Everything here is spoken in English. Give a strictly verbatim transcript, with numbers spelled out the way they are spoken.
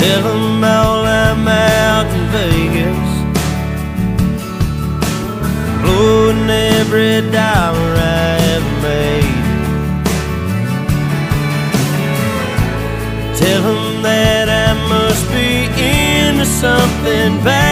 Tell them all I'm out in Vegas, blowing every dollar I ever made. Tell them that I must be into something bad.